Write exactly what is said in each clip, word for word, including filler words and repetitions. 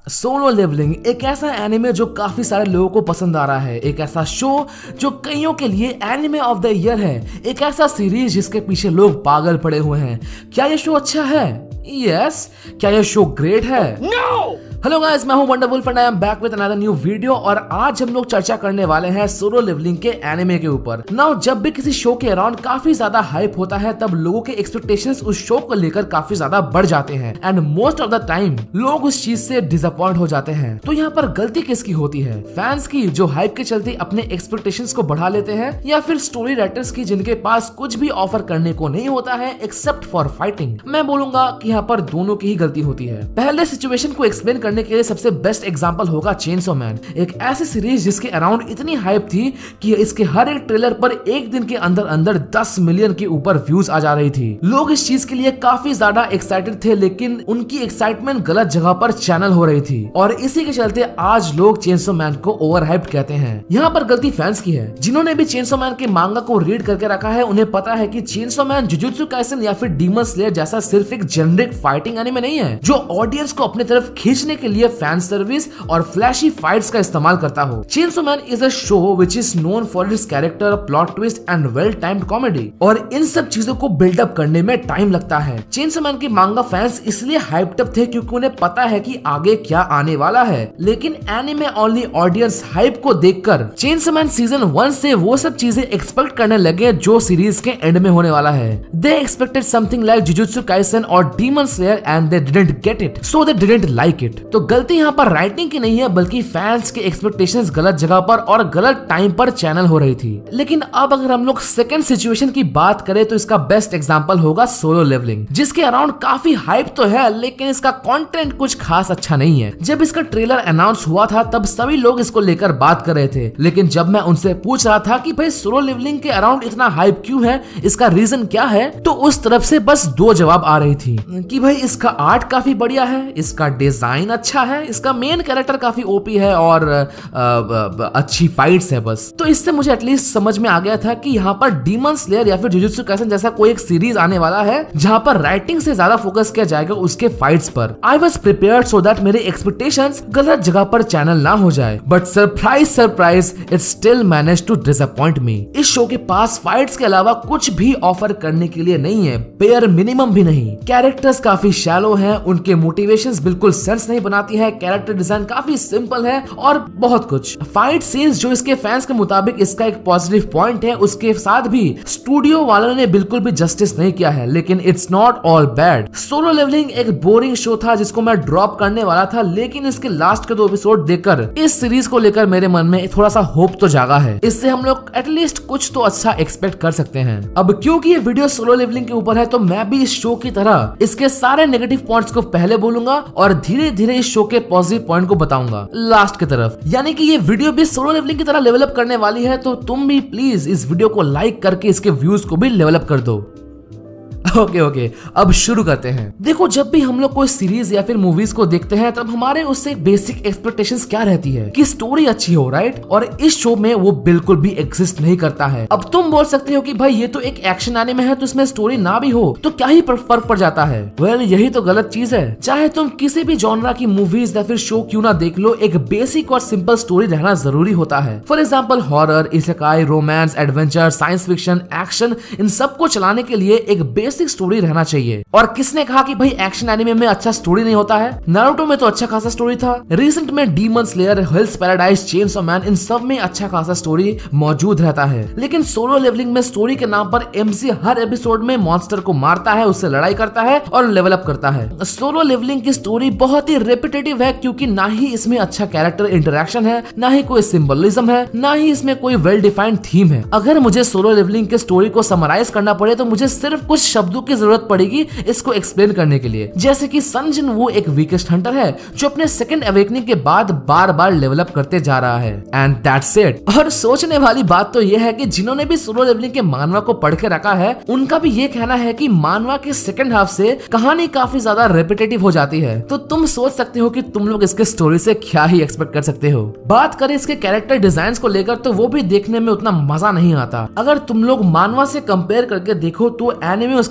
Solo leveling एक ऐसा anime जो काफी सारे लोगों को पसंद आ रहा है, एक ऐसा शो जो कईयों के लिए एनिमे ऑफ द ईयर है, एक ऐसा सीरीज जिसके पीछे लोग पागल पड़े हुए हैं। क्या ये शो अच्छा है? यस। क्या ये शो ग्रेट है? नो। हेलो गाइस, मैं हूं Wonderwolf and I am back with another new video. और आज हम लोग चर्चा करने वाले हैं सोलो लेवलिंग के एनिमे के ऊपर। नाउ जब भी किसी शो के अराउंड काफी ज्यादा हाइप होता है तब लोगों के एक्सपेक्टेशंस उस शो को लेकर काफी ज्यादा बढ़ जाते हैं and most of the time लोग उस चीज से डिसअपॉइंट हो जाते हैं। तो यहाँ पर गलती किसकी होती है? फैंस की जो हाइप के चलते अपने एक्सपेक्टेशंस को बढ़ा लेते हैं, या फिर स्टोरी राइटर्स की जिनके पास कुछ भी ऑफर करने को नहीं होता है एक्सेप्ट फॉर फाइटिंग? मैं बोलूंगा कि यहाँ पर दोनों की ही गलती होती है। पहले सिचुएशन को एक्सप्लेन करने के लिए सबसे बेस्ट एग्जांपल होगा चेनसो मैन, एक ऐसी सीरीज जिसके अराउंड इतनी हाइप थी कि इसके हर एक ट्रेलर पर एक दिन के अंदर अंदर दस मिलियन के ऊपर व्यूज आ जा रही थी। लोग इस चीज के लिए काफी ज्यादा एक्साइटेड थे, लेकिन उनकी एक्साइटमेंट गलत जगह पर चैनल हो रही थी और इसी के चलते आज लोग चेनसो मैन को ओवर हाइप्ड कहते हैं। यहाँ पर गलती फैंस की है। जिन्होंने भी चेनसो मैन के मांगा को रीड करके रखा है उन्हें पता है कि चेनसो मैन जुजुत्सु काइसेन या फिर डीमन स्लेयर जैसा सिर्फ एक जेनरिक फाइटिंग एनिमे नहीं है जो ऑडियंस को अपने तरफ खींचने के लिए फैन सर्विस और फ्लैशी फाइट्स का इस्तेमाल करता हो। Chainsaw man is a show which is known for its character, plot twist and well timed comedy, और इन सब चीजों को बिल्डअप करने में टाइम लगता है। चेनसो मैन के मांगा फैंस इसलिए हाइप्ड अप थे क्योंकि उन्हें पता है कि आगे क्या आने वाला है, लेकिन एनिमे ओनली ऑडियंस हाइप को देखकर चेनसो मैन सीजन वन से वो सब चीजें एक्सपेक्ट करने लगे जो सीरीज के एंड में होने वाला है। They expected something like Jujutsu Kaisen और demon slayer and they didn't get it, so they didn't like it. तो गलती यहाँ पर राइटिंग की नहीं है बल्कि फैंस के एक्सपेक्टेशंस गलत जगह पर और गलत टाइम पर चैनल हो रही थी। लेकिन अब अगर हम लोग सेकंड सिचुएशन की बात करें तो इसका बेस्ट एग्जांपल होगा सोलो लेवलिंग, जिसके अराउंड काफी हाइप तो है लेकिन इसका कंटेंट कुछ खास अच्छा नहीं है। जब इसका ट्रेलर अनाउंस हुआ था तब सभी लोग इसको लेकर बात कर रहे थे, लेकिन जब मैं उनसे पूछ रहा था कि भाई सोलो लेवलिंग के अराउंड इतना हाइप क्यों है, इसका रीजन क्या है, तो उस तरफ से बस दो जवाब आ रही थी कि भाई इसका आर्ट काफी बढ़िया है, इसका डिजाइन अच्छा है, इसका मेन कैरेक्टर काफी ओपी है और आ, आ, अच्छी फाइट्स है बस। तो इससे मुझे एटलीस्ट समझ में आ गया था कि यहाँ पर डीमन स्लेयर या फिर जुजुत्सु काइसेन जैसा कोई एक सीरीज आने वाला है जहाँ पर राइटिंग से ज्यादा फोकस किया जाएगा उसके फाइट्स पर। I was prepared so that मेरे एक्सपेक्टेशंस गलत जगह पर चैनल ना हो जाए, but surprise surprise it still manage to disappoint me. इस शो के पास फाइट्स के अलावा कुछ भी ऑफर करने के लिए नहीं है, बेयर मिनिमम भी नहीं। कैरेक्टर्स काफी शैलो हैं, उनके मोटिवेशंस बिल्कुल सेंस नहीं बनाती है, कैरेक्टर डिजाइन काफी सिंपल है और बहुत कुछ। फाइट सीन्स जो इसके फैंस के मुताबिक इसका एक पॉजिटिव पॉइंट है, उसके साथ भी स्टूडियो वालों ने बिल्कुल भी जस्टिस नहीं किया है, लेकिन it's not all bad. Solo leveling एक बोरिंग शो था जिसको मैं ड्रॉप करने वाला था, लेकिन इसके लास्ट के दो एपिसोड देखकर इस सीरीज को लेकर मेरे मन में थोड़ा सा होप तो जागा है। इससे हम लोग एटलीस्ट कुछ तो अच्छा एक्सपेक्ट कर सकते हैं। अब क्योंकि ये वीडियो सोलो लेवलिंग के ऊपर है तो मैं भी इस शो की तरह इसके सारे नेगेटिव पॉइंट्स को पहले बोलूंगा और धीरे धीरे इस शो के पॉजिटिव पॉइंट को बताऊंगा लास्ट की तरफ। यानी कि ये वीडियो भी सोलो लेवलिंग की तरह लेवल अप करने वाली है, तो तुम भी प्लीज इस वीडियो को लाइक करके इसके व्यूज को भी लेवल अप कर दो। ओके ओके अब शुरू करते हैं। देखो, जब भी हम लोग कोई सीरीज या फिर मूवीज को देखते हैं तब हमारे उससे बेसिक एक्सपेक्टेशंस क्या रहती है कि स्टोरी अच्छी हो, राइट? और इस शो में वो बिल्कुल भी एग्जिस्ट नहीं करता है। अब तुम बोल सकते हो कि भाई ये तो एक एक्शन एनिमे है तो इसमें स्टोरी ना भी हो तो क्या ही फर्क पड़ जाता है। वेल well, यही तो गलत चीज है। चाहे तुम किसी भी जॉनरा की मूवीज या फिर शो क्यों ना देख लो, एक बेसिक और सिंपल स्टोरी रहना जरूरी होता है। For example horror, isekai, romance, adventure, science fiction, action, इन सबको चलाने के लिए एक बेसिक स्टोरी रहना चाहिए। और किसने कहा कि भाई एक्शन एनिमे में अच्छा स्टोरी नहीं होता है? नारुतो में तो अच्छा खासा स्टोरी था, रिसेंट में demon slayer, hell's paradise, chainsaw man, इन सब में अच्छा खासा स्टोरी मौजूद रहता है। लेकिन सोलो लेवलिंग में स्टोरी के नाम पर एमसी हर एपिसोड में मॉन्स्टर को मारता है, उससे लड़ाई करता है और लेवल अप करता है। सोलो लेवलिंग की स्टोरी बहुत ही रेपिटेटिव है क्योंकि ना ही इसमें अच्छा कैरेक्टर इंटरेक्शन है, ना ही कोई सिंबलिज्म है, ना ही इसमें कोई वेल डिफाइंड थीम है। अगर मुझे सोलो लेवलिंग की स्टोरी को समराइज करना पड़े तो मुझे सिर्फ कुछ शब्दों की जरूरत पड़ेगी इसको एक्सप्लेन करने के लिए। जैसे कि सन जिन वो एक वीकेस्ट हंटर है जो अपने सेकंड अवेकनिंग के बाद बार बार लेवल अप करते जा रहा है, एंड दैट्स इट। और सोचने वाली बात तो यह है कि जिन्होंने भी सोलो लेवलिंग के मानवा को पढ़ के रखा है उनका भी ये कहना है कि मानवा के सेकंड हाफ से कहानी काफी ज्यादा रेपिटेटिव हो जाती है। तो तुम सोच सकते हो कि तुम लोग इसके स्टोरी से क्या ही एक्सपेक्ट कर सकते हो। बात करें इसके कैरेक्टर डिजाइन को लेकर तो वो भी देखने में उतना मजा नहीं आता। अगर तुम लोग मानवा से कंपेयर करके देखो तो एनिमे उसके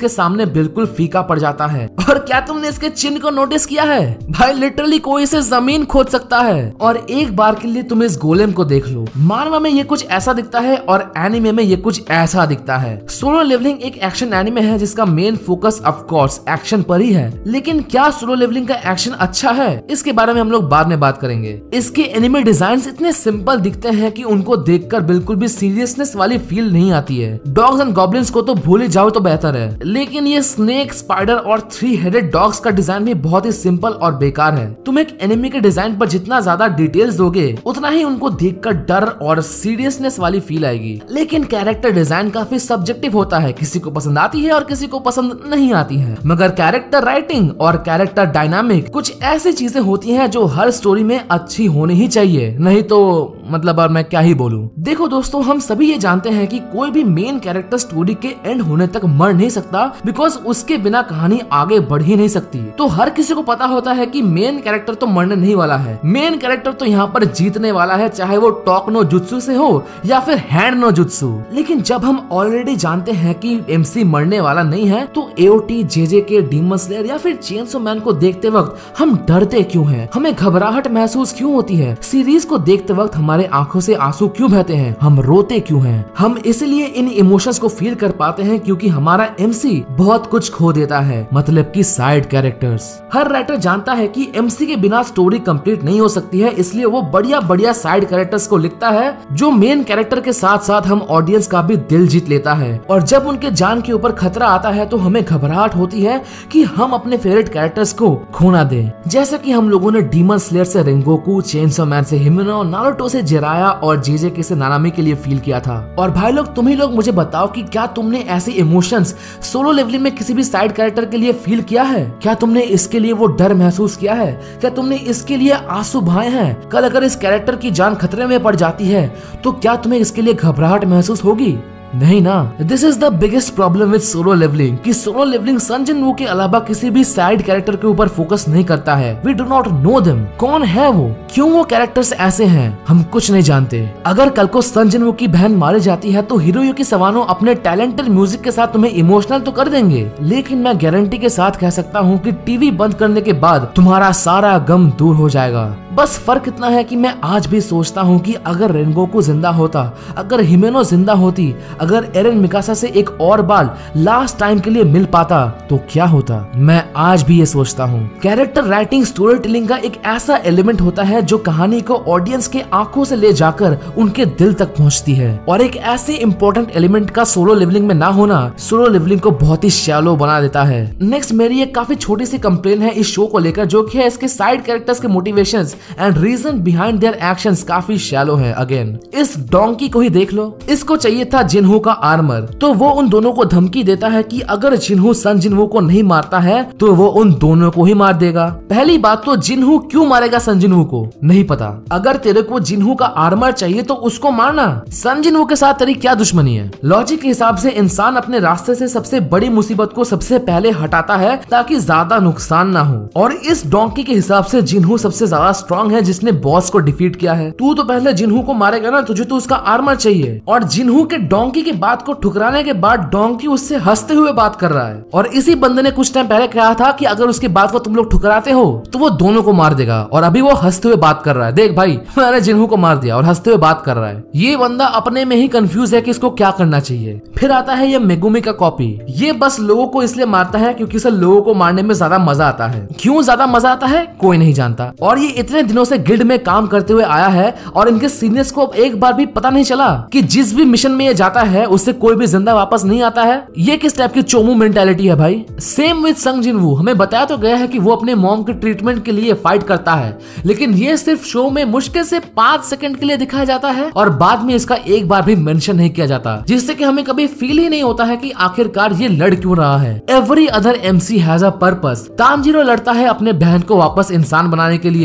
के सामने बिल्कुल फीका पड़ जाता है। और क्या तुमने इसके चिन्ह को नोटिस किया है भाई? लिटरली कोई इसे जमीन खोद सकता है। और एक बार के लिए तुम इस गोलेम को देख लो, मानवा में ये कुछ ऐसा दिखता है और एनिमे में ये कुछ ऐसा दिखता है। सोलो लेवलिंग एक एक्शन एनिमे है जिसका main focus of course action पर ही है, लेकिन क्या सोलो लेवलिंग का एक्शन अच्छा है, इसके बारे में हम लोग बाद में बात करेंगे। इसके एनिमे डिजाइन्स इतने सिंपल दिखते हैं कि उनको देखकर बिल्कुल भी सीरियसनेस वाली फील नहीं आती है। डॉग्स एंड गॉब्लिन्स को तो भूल ही जाओ तो बेहतर है, लेकिन ये स्नेक, स्पाइडर और थ्री हेडेड डॉग्स का डिजाइन भी बहुत ही सिंपल और बेकार है। तुम एक एनिमे के डिजाइन पर जितना ज्यादा डिटेल्स दोगे उतना ही उनको देखकर डर और सीरियसनेस वाली फील आएगी। लेकिन कैरेक्टर डिजाइन काफी सब्जेक्टिव होता है, किसी को पसंद आती है और किसी को पसंद नहीं आती है। मगर कैरेक्टर राइटिंग और कैरेक्टर डायनामिक कुछ ऐसी चीजें होती हैं जो हर स्टोरी में अच्छी होनी ही चाहिए, नहीं तो मतलब और मैं क्या ही बोलूं। देखो दोस्तों, हम सभी ये जानते हैं कि कोई भी मेन कैरेक्टर स्टोरी के एंड होने तक मर नहीं सकता, बिकॉज उसके बिना कहानी आगे बढ़ ही नहीं सकती। तो हर किसी को पता होता है कि मेन कैरेक्टर तो मरने नहीं वाला है, मेन कैरेक्टर तो यहाँ पर जीतने वाला है, चाहे वो टॉक नो जुत्सु से हो या फिर हैंड नो जुत्सु। लेकिन जब हम ऑलरेडी जानते हैं कि एमसी मरने वाला नहीं है, तो एओटी, जेजेके, डीमन स्लेयर या फिर चेनसो मैन को देखते वक्त हम डरते क्यों हैं? हमें घबराहट महसूस क्यों होती है? सीरीज को देखते वक्त हमारे आंखों से आंसू क्यों बहते हैं? हम रोते क्यों हैं? हम इसलिए इन इमोशंस को फील कर पाते हैं क्योंकि हमारा एमसी बहुत कुछ खो देता है, मतलब कि साइड कैरेक्टर्स। हर राइटर जानता है कि एमसी के बिना स्टोरी कंप्लीट नहीं हो सकती है, इसलिए वो बढ़िया बढ़िया साइड कैरेक्टर्स को लिखता है जो मेन कैरेक्टर के साथ साथ हम ऑडियंस का भी दिल जीत लेता है। और जब उनके जान के ऊपर खतरा आता है तो हमें घबराहट होती है कि हम अपने फेवरेट कैरेक्टर्स को खो ना दें। जैसे कि हम लोगों ने डीमन स्लेयर से रिंगोकू, चेनसो मैन से हिमेनो, नारुतो से जिराया और जेजेके से नानामी के लिए फील किया था। और भाई लोग, तुम ही लोग मुझे बताओ कि क्या तुमने ऐसे इमोशंस सोलो लेवलिंग में किसी भी साइड कैरेक्टर के लिए फील किया है? क्या तुमने इसके लिए वो डर महसूस किया है? क्या तुमने इसके लिए आंसू बहाए हैं? कल अगर इस कैरेक्टर की जान खतरे में पड़ जाती है तो क्या तुम्हें इसके लिए घबराहट महसूस होगी? नहीं ना। This is the biggest problem with Solo Leveling कि Solo Leveling Sung Jin Woo के अलावा किसी भी साइड कैरेक्टर के ऊपर फोकस नहीं करता है। We do not know them. कौन है वो? क्यों वो कैरेक्टर्स ऐसे हैं? हम कुछ नहीं जानते। अगर कल को सन जिन वू की बहन मारी जाती है तो हिरोयुकी सवानो अपने टैलेंटेड म्यूजिक के साथ तुम्हें इमोशनल तो कर देंगे, लेकिन मैं गारंटी के साथ कह सकता हूँ कि टीवी बंद करने के बाद तुम्हारा सारा गम दूर हो जाएगा। बस फर्क इतना है कि मैं आज भी सोचता हूँ कि अगर रेनगोकू जिंदा होता, अगर हिमेनो जिंदा होती, अगर एरन मिकासा से एक और बार लास्ट टाइम के लिए मिल पाता तो क्या होता। मैं आज भी ये सोचता हूँ। कैरेक्टर राइटिंग स्टोरी टेलिंग का एक ऐसा एलिमेंट होता है जो कहानी को ऑडियंस के आंखों से ले जाकर उनके दिल तक पहुँचती है, और एक ऐसे इम्पोर्टेंट एलिमेंट का सोलो लेवलिंग में ना होना सोलो लेवलिंग को बहुत ही शैलो बना देता है। नेक्स्ट मेरी एक काफी छोटी सी कंप्लेन है इस शो को लेकर, जो कि है इसके साइड कैरेक्टर्स के motivations and reason behind their actions काफी शैलो है। अगेन, इस डोंकी को ही देख लो, इसको चाहिए था जिन्हू का आर्मर, तो वो उन दोनों को धमकी देता है कि अगर जिन्हू सन जिन्हू को नहीं मारता है तो वो उन दोनों को ही मार देगा। पहली बात तो जिन्हू क्यों मारेगा सन जिन्हू को, नहीं पता। अगर तेरे को जिन्हू का आर्मर चाहिए तो उसको मारना, सन जिन्हू के साथ तेरी क्या दुश्मनी है? लॉजिक के हिसाब से इंसान अपने रास्ते से सबसे बड़ी मुसीबत को सबसे पहले हटाता है ताकि ज्यादा नुकसान ना हो, और इस डोंकी के हिसाब से जिन्हू सबसे ज्यादा स्ट्रॉन्ग है जिसने बॉस को डिफीट किया है। तू तो पहले जिन्हू को मारेगा ना, तुझे तो उसका आर्मर चाहिए। और जिन्हू के डोंकी के बात को ठुकराने के बाद डोंकी उससे हंसते हुए बात कर रहा है, और इसी बंदे ने कुछ टाइम पहले कहा था कि अगर उसकी बात को तुम लोग ठुकराते हो तो वो दोनों को मार देगा, और अभी वो हंसते हुए बात कर रहा है। देख भाई, मैंने जिन्हू को मार दिया और हंसते हुए बात कर रहा है। ये बंदा अपने में ही कंफ्यूज है कि इसको क्या करना चाहिए। फिर आता है ये मेगुमी का कॉपी। ये बस लोगों को इसलिए मारता है क्योंकि इसे लोगों को मारने में ज्यादा मजा आता है। क्यों ज्यादा मजा आता है कोई नहीं जानता, और ये इतने दिनों से गिल्ड में काम करते हुए आया है और इनके सीनियर्स को एक बार भी पता नहीं चला कि जिस भी मिशन में ये जाता है उससे कोई भी जिंदा वापस नहीं आता है। ये किस टाइप की चोमू मेंटालिटी है भाई? सेम विद संग जिन वू। हमें बताया तो गया है कि वो अपने मॉम के ट्रीटमेंट के लिए फाइट करता है, लेकिन ये सिर्फ शो में मुश्किल से पांच सेकंड के लिए दिखाया जाता है और बाद में इसका एक बार भी मेंशन नहीं किया जाता, जिससे कि हमें कभी फील ही नहीं होता है कि आखिरकार ये लड़ क्यों रहा है। Every other MC has a purpose. Tanjiro लड़ता है अपने बहन को वापस इंसान बनाने के लिए, देंजी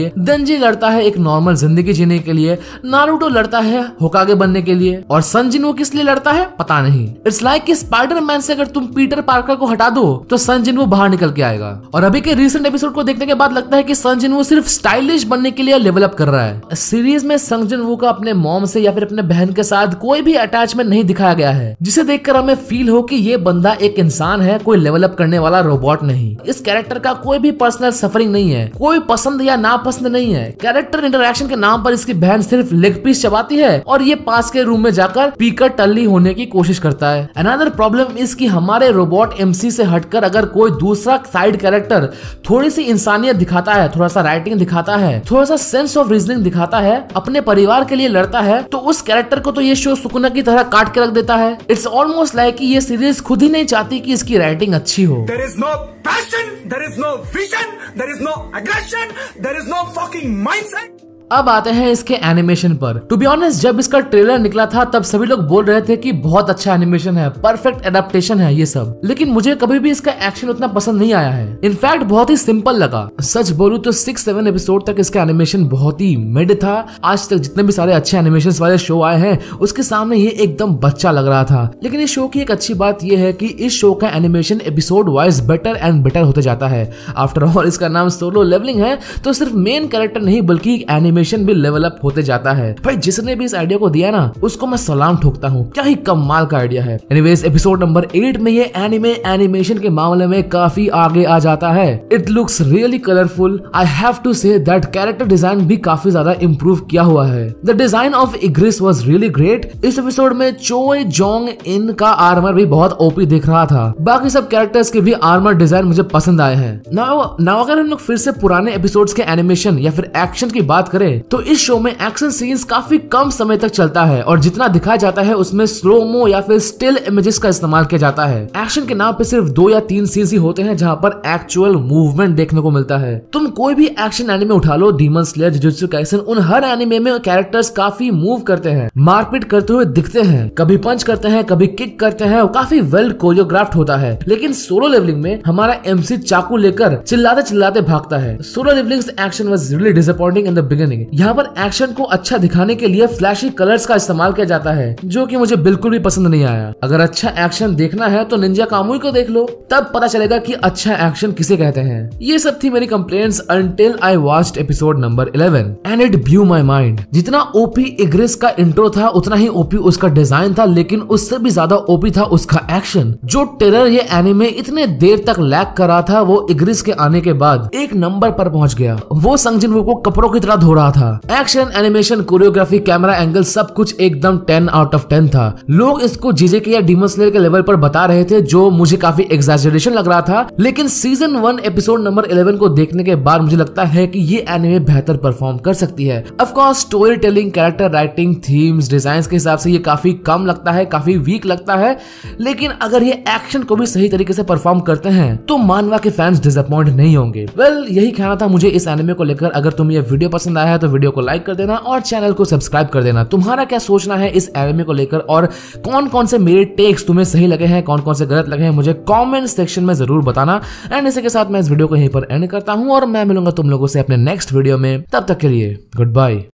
शिनजी लड़ता है एक नॉर्मल जिंदगी जीने के लिए, नारुतो लड़ता है होकागे बनने के लिए, और सन जिनवो किस लिए लड़ता है पता नहीं। इट्स लाइक कि स्पाइडरमैन से अगर तुम पीटर पार्कर को हटा दो तो सन जिनवो बाहर निकल के आएगा। और अभी के रीसेंट एपिसोड को देखने के बाद लगता है कि सन जिनवो सिर्फ स्टाइलिश बनने के लिए लेवल अप कर रहा है। सीरीज में सन जिनवो का अपने मॉम से या फिर अपने बहन के साथ कोई भी अटैचमेंट नहीं दिखाया गया है, जिसे देखकर हमें फील हो कि ये बंदा एक इंसान है, कोई लेवल अप करने वाला रोबोट नहीं। इस कैरेक्टर का कोई भी पर्सनल सफरिंग नहीं है, कोई पसंद या नापसंद नहीं है। कैरेक्टर इंटरेक्शन के नाम पर इसकी बहन सिर्फ लेग पीस चबाती है और ये पास के रूम में जाकर पीकर टल्ली होने की कोशिश करता है। अनदर प्रॉब्लम इस कि हमारे रोबोट एमसी से हटकर अगर कोई दूसरा साइड कैरेक्टर थोड़ी सी इंसानियत दिखाता है, थोड़ा सा राइटिंग दिखाता है, थोड़ा सा सेंस ऑफ रीजनिंग दिखाता है, अपने परिवार के लिए लड़ता है, तो उस कैरेक्टर को तो ये शो सुकुना की तरह काट के रख देता है। इट्स ऑलमोस्ट लाइक कि ये सीरीज खुद ही नहीं चाहती कि इसकी राइटिंग अच्छी हो। There is no passion, there is no vision, there is no aggression, there is no fucking mindset. अब आते हैं इसके एनिमेशन पर। टू बी ऑनेस्ट, जब इसका ट्रेलर निकला था तब सभी लोग बोल रहे थे कि बहुत अच्छा एनिमेशन है, परफेक्ट एडेप्टेशन है ये सब, लेकिन मुझे कभी भी इसका एक्शन उतना पसंद नहीं आया है। इनफैक्ट बहुत ही सिंपल लगा। सच बोलूं तो सिक्स सेवन एपिसोड तक इसका एनिमेशन बहुत ही मिड था। आज तक जितने भी सारे अच्छे एनिमेशन वाले शो आए हैं उसके सामने ये एकदम बच्चा लग रहा था। लेकिन इस शो की एक अच्छी बात यह है कि इस शो का animation episode wise better and better होते जाता है। आफ्टर ऑल इसका नाम सोलो लेवलिंग है, तो सिर्फ मेन कैरेक्टर नहीं बल्कि एनिमेशन भी लेवल अप होते जाता है। भाई जिसने भी इस आइडिया को दिया ना उसको मैं सलाम ठोकता हूँ, क्या ही कमाल का आइडिया है। एनीवेज एपिसोड नंबर एट में ये एनिमे एनिमेशन के मामले में काफी आगे आ जाता है। It looks really colourful. I have to say that character design भी काफी ज्यादा इम्प्रूव किया हुआ है। The design of Igris was really great. इस एपिसोड में चोए जोंग इन का आर्मर भी बहुत ओपी दिख रहा था। बाकी सब कैरेक्टर्स के भी आर्मर डिजाइन मुझे पसंद आए हैं। नाउ नाउ अगर हम लोग फिर से पुराने एपिसोड्स के एनिमेशन या फिर एक्शन की बात करें तो इस शो में एक्शन सीन्स काफी कम समय तक चलता है और जितना दिखाया जाता है उसमें स्लोमो या फिर स्टिल इमेजेस का इस्तेमाल किया जाता है। एक्शन के नाम पे सिर्फ दो या तीन सीन्स ही होते हैं जहां पर एक्चुअल मूवमेंट देखने को मिलता है। तुम कोई भी एक्शन एनिमे उठा लो, डीमन स्लेयर, जुजुत्सु काइसेन, उन हर एनिमे में कैरेक्टर्स काफी मूव करते हैं, मारपीट करते हुए दिखते हैं, कभी पंच करते हैं, कभी किक करते हैं, काफी वेल कोरियोग्राफ्ड होता है। लेकिन सोलो लेवलिंग में हमारा एमसी चाकू लेकर चिल्लाते चिल्लाते भागता है। Solo Leveling action was really disappointing in the beginning. यहाँ पर एक्शन को अच्छा दिखाने के लिए फ्लैशी कलर्स का इस्तेमाल किया जाता है जो कि मुझे बिल्कुल भी पसंद नहीं आया। अगर अच्छा एक्शन देखना है तो निंजा कामुई को देख लो, तब पता चलेगा कि अच्छा एक्शन किसे कहते हैं। ये सब थी मेरी complaints until I watched episode number eleven and it blew my mind. जितना ओपी इग्रिस का इंट्रो था उतना ही ओपी उसका डिजाइन था, लेकिन उससे भी ज्यादा ओपी था उसका एक्शन। जो टेरर ये एनिमे इतने देर तक लैग कर रहा था वो इग्रिस के आने के बाद एक नंबर पर पहुंच गया। वो संग जिनवो को कपड़ों की तरह धो रहा था। Action, animation, choreography, camera angle सब कुछ एकदम टेन आउट ऑफ टेन था। लोग इसको जीजे के या डीमन स्लेयर के लेवल पर बता रहे थे जो मुझे काफी एग्जैजरेशन लग रहा था, लेकिन season one episode number eleven को देखने के बाद मुझे लगता है कि ये एनिमे बेहतर परफॉर्म कर सकती है। Of course story telling, character writing, themes, design के हिसाब से ये काफी कम लगता है, काफी वीक लगता है, लेकिन अगर ये एक्शन को भी सही तरीके से परफॉर्म करते हैं तो मानवा के फैंस डिसअपॉइंट नहीं होंगे। वेल well, यही कहना था मुझे इस एनिमे को लेकर। अगर तुम्हें ये वीडियो पसंद आया है तो वीडियो को लाइक कर देना और चैनल को सब्सक्राइब कर देना। तुम्हारा क्या सोचना है इस एनिमे को लेकर और कौन कौन से मेरे टेक्स तुम्हें सही लगे हैं, कौन कौन से गलत लगे हैं, मुझे कमेंट सेक्शन में जरूर बताना। एंड इसी के साथ मैं इस वीडियो को यहीं पर एंड करता हूं और मैं मिलूंगा तुम लोगों से अपने नेक्स्ट वीडियो में। तब तक के लिए गुड बाय।